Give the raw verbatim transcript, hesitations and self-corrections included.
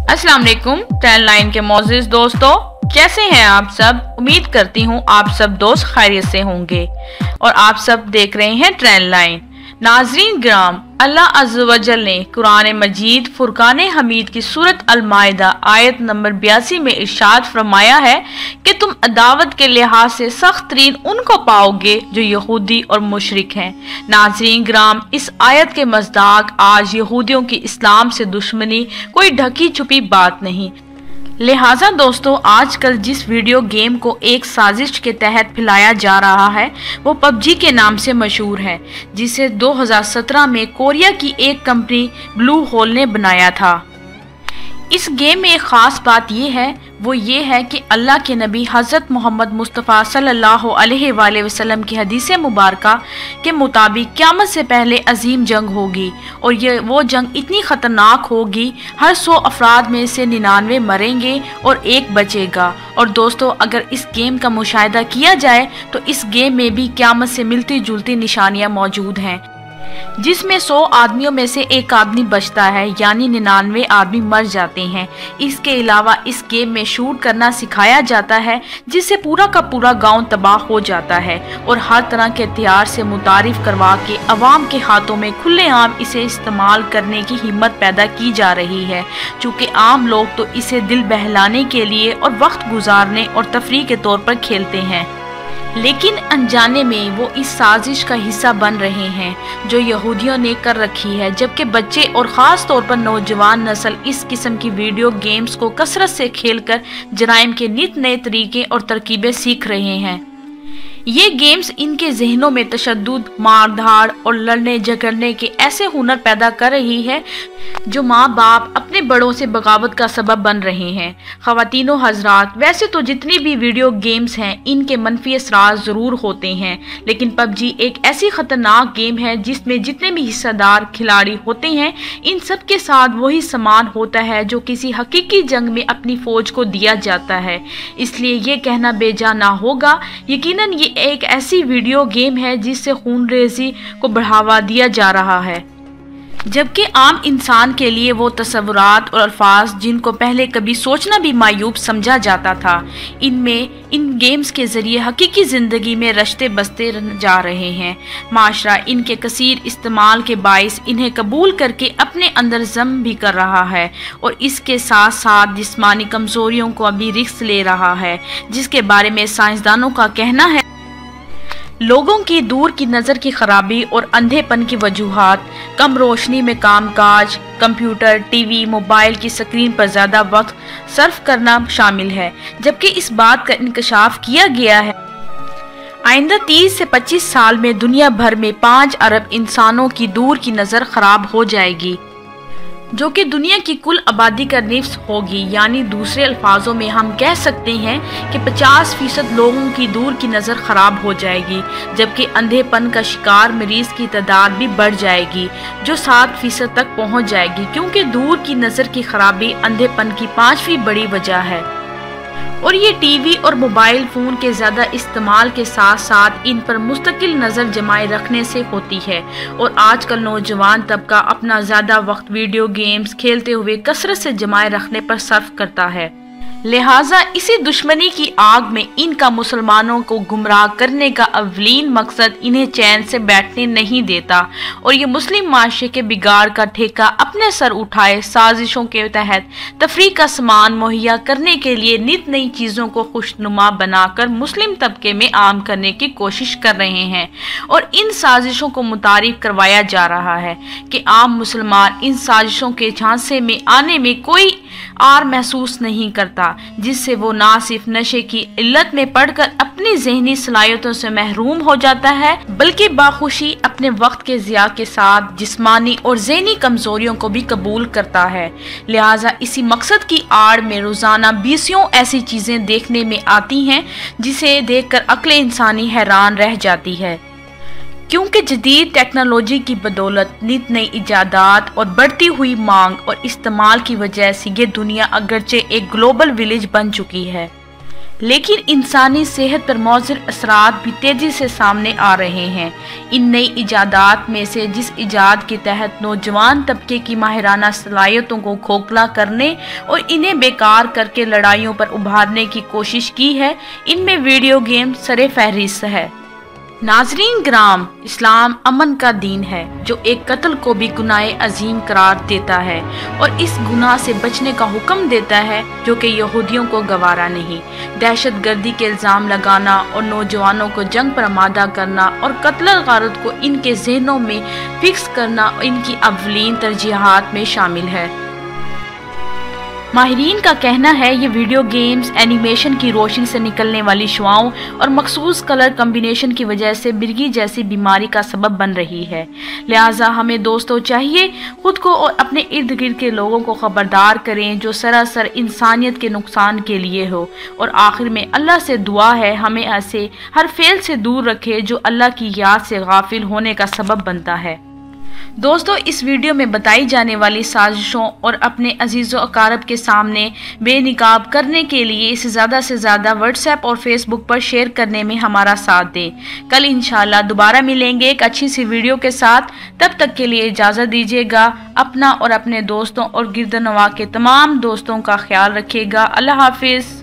अस्सलाम वालेकुम trend line के मोअज़्ज़िज़ दोस्तों, कैसे हैं आप सब। उम्मीद करती हूँ आप सब दोस्त खैरियत से होंगे और आप सब देख रहे हैं ट्रेंड लाइन। नाज़रीन ग्राम, अल्लाह अज़्ज़ व जल ने कुरान मजीद फुरकान हमीद की सूरत अल माइदा आयत नंबर बयासी में इरशाद फरमाया है कि तुम अदावत के लिहाज से सख्त तरीन उनको पाओगे जो यहूदी और मुशरिक हैं। नाज़रीन ग्राम, इस आयत के मज़दाक आज यहूदियों की इस्लाम से दुश्मनी कोई ढकी छुपी बात नहीं। लिहाजा दोस्तों, आजकल जिस वीडियो गेम को एक साजिश के तहत फैलाया जा रहा है वो पबजी के नाम से मशहूर है, जिसे दो हज़ार सत्रह में कोरिया की एक कंपनी ब्लू होल ने बनाया था। इस गेम में एक ख़ास बात यह है वो ये है कि अल्लाह के नबी हज़रत मोहम्मद मुस्तफ़ा सल्लल्लाहु अलैहि वसल्लम की हदीस मुबारका के मुताबिक क़यामत से पहले अजीम जंग होगी और ये वो जंग इतनी ख़तरनाक होगी, हर सौ अफराद में से निन्यानवे मरेंगे और एक बचेगा। और दोस्तों, अगर इस गेम का मुशाहिदा किया जाए तो इस गेम में भी क़यामत से मिलती जुलती निशानियाँ मौजूद हैं, जिसमें सौ आदमियों में से एक आदमी बचता है, यानी निन्यानवे आदमी मर जाते हैं। इसके अलावा इस गेम में शूट करना सिखाया जाता है, जिससे पूरा का पूरा गांव तबाह हो जाता है और हर तरह के हथियार से मुतारिफ करवा के अवाम के हाथों में खुलेआम इसे इस्तेमाल करने की हिम्मत पैदा की जा रही है। चूँकि आम लोग तो इसे दिल बहलाने के लिए और वक्त गुजारने और तफरीह के तौर पर खेलते हैं, लेकिन अनजाने में वो इस साजिश का हिस्सा बन रहे हैं जो यहूदियों ने कर रखी है। जबकि बच्चे और ख़ास तौर पर नौजवान नस्ल इस किस्म की वीडियो गेम्स को कसरत से खेलकर जराइम के नित नए तरीके और तरकीबें सीख रहे हैं। ये गेम्स इनके जहनों में तशद्दुद, मार धाड़ और लड़ने झगड़ने के ऐसे हुनर पैदा कर रही है जो माँ बाप अपने बड़ों से बगावत का सबब बन रहे हैं। ख़वातीनो हजरात, वैसे तो जितनी भी वीडियो गेम्स हैं इनके मनफी असरार ज़रूर होते हैं, लेकिन पबजी एक ऐसी ख़तरनाक गेम है जिसमें जितने भी हिस्सेदार खिलाड़ी होते हैं इन सब के साथ वही सामान होता है जो किसी हकीकी जंग में अपनी फ़ौज को दिया जाता है। इसलिए ये कहना बेजा ना होगा, यकीनन ये एक ऐसी वीडियो गेम है जिससे खूनरेज़ी को बढ़ावा दिया जा रहा है, जबकि आम इंसान के लिए वो तस्वुरात और अल्फाज जिनको पहले कभी सोचना भी मायूब समझा जाता था, इनमें इन गेम्स के ज़रिए हकीकी ज़िंदगी में रश्ते बसते जा रहे हैं। माशरा इनके कसीर इस्तेमाल के बाइस इन्हें कबूल करके अपने अंदर जम भी कर रहा है और इसके साथ साथ जिस्मानी कमज़ोरियों को अभी रिस्क ले रहा है, जिसके बारे में साइंसदानों का कहना है लोगों की दूर की नज़र की खराबी और अंधेपन की वजूहात, कम रोशनी में कामकाज, कंप्यूटर, टीवी, मोबाइल की स्क्रीन पर ज़्यादा वक्त सर्फ करना शामिल है। जबकि इस बात का इंकशाफ किया गया है आइंदा तीस से पच्चीस साल में दुनिया भर में पाँच अरब इंसानों की दूर की नज़र खराब हो जाएगी, जो कि दुनिया की कुल आबादी का निफ्स होगी। यानी दूसरे अल्फाजों में हम कह सकते हैं कि पचास फीसद लोगों की दूर की नज़र ख़राब हो जाएगी, जबकि अंधेपन का शिकार मरीज़ की तादाद भी बढ़ जाएगी जो सात फीसद तक पहुंच जाएगी, क्योंकि दूर की नज़र की खराबी अंधेपन की पाँचवीं बड़ी वजह है। और ये टीवी और मोबाइल फ़ोन के ज़्यादा इस्तेमाल के साथ साथ इन पर मुस्तकिल नज़र जमाए रखने से होती है। और आजकल नौजवान तबका अपना ज़्यादा वक्त वीडियो गेम्स खेलते हुए कसरत से जमाए रखने पर सर्फ करता है। लिहाजा इसी दुश्मनी की आग में इनका मुसलमानों को गुमराह करने का अवलीन मकसद इन्हें चैन से बैठने नहीं देता और ये मुस्लिम माशरे के बिगाड़ का ठेका अपने सर उठाए साजिशों के तहत तफरीह का सामान मुहैया करने के लिए नित नई चीज़ों को खुशनुमा बनाकर मुस्लिम तबके में आम करने की कोशिश कर रहे हैं। और इन साजिशों को मुतारिफ करवाया जा रहा है कि आम मुसलमान इन साजिशों के झांसे में आने में कोई आर महसूस नहीं करता, जिससे वो ना सिर्फ नशे की इल्लत में पड़कर अपनी ज़हनी सलाहियतों से महरूम हो जाता है, बल्कि बाखुशी अपने वक्त के ज़िया के साथ जिस्मानी और ज़हनी कमज़ोरियों को भी कबूल करता है। लिहाजा इसी मकसद की आड़ में रोज़ाना बीसियों ऐसी चीज़ें देखने में आती हैं जिसे देखकर अक्ल इंसानी हैरान रह जाती है, क्योंकि जदीद टेक्नोलॉजी की बदौलत नित नई इजादात और बढ़ती हुई मांग और इस्तेमाल की वजह से ये दुनिया अगरचे एक ग्लोबल विलेज बन चुकी है। لیکن انسانی صحت پر مضر اثرات بھی تیزی سے سامنے آ رہے ہیں۔ ان نئی ایجادات میں سے جس ایجاد کے تحت نوجوان طبقے کی ماہرانہ صلاحیتوں کو کھوکھلا کرنے اور انہیں بیکار کر کے لڑائیوں پر ابھارنے کی کوشش کی ہے، ان میں ویڈیو گیم سر فہرست ہے۔ ناظرین گرام، اسلام امن کا دین ہے جو ایک قتل کو بھی گناہ عظیم قرار دیتا ہے اور اس گناہ سے بچنے کا حکم دیتا ہے جو کہ یہودیوں کو گوارا نہیں۔ دہشت گردی کے الزام لگانا اور نوجوانوں کو جنگ پر آمادہ کرنا اور قتل غارت کو ان کے ذہنوں میں فکس کرنا ان کی اولین ترجیحات میں شامل ہے۔ ماہرین کا کہنا ہے یہ ویڈیو گیمز اینیمیشن کی روشنی سے نکلنے والی شعاؤں اور مخصوص کلر کمبینیشن کی وجہ سے مرگی جیسی بیماری کا سبب بن رہی ہے۔ لہٰذا ہمیں دوستوں چاہیے خود کو اور اپنے ارد گرد کے لوگوں کو خبردار کریں جو سراسر انسانیت کے نقصان کے لیے ہو، اور آخر میں اللہ سے دعا ہے ہمیں ایسے ہر فعل سے دور رکھے جو اللہ کی یاد سے غافل ہونے کا سبب بنتا ہے۔ دوستو، اس ویڈیو میں بتائی جانے والی سازشوں اور اپنے عزیز و اقارب کے سامنے بے نقاب کرنے کے لیے اسے زیادہ سے زیادہ واٹس ایپ اور فیس بک پر شیئر کرنے میں ہمارا ساتھ دیں۔ کل انشاءاللہ دوبارہ ملیں گے ایک اچھی سی ویڈیو کے ساتھ۔ تب تک کے لیے اجازت دیجیے گا۔ اپنا اور اپنے دوستوں اور گرد و نواح کے تمام دوستوں کا خیال رکھیے گا۔ اللہ حافظ۔